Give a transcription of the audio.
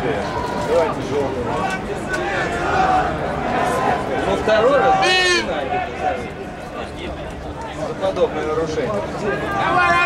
желтые. Давайте желтые. Ну, второй раз начинайте. За подобное нарушение.